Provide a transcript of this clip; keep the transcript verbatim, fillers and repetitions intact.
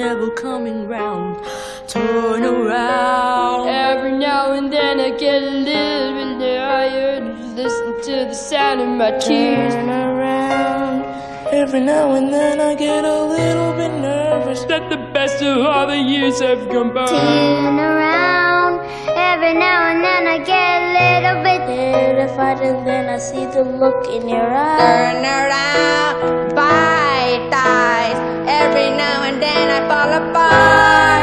devil coming round. Turn around. Every now and then I get a little bit tired. Listen to the sound of my tears. Turn around. Every now and then I get a little bit nervous that the best of all the years have come by. Turn around. Every now and then I get a little bit terrified, and then I see the look in your eyes. Turn around, bite eyes. Every now and then I fall apart.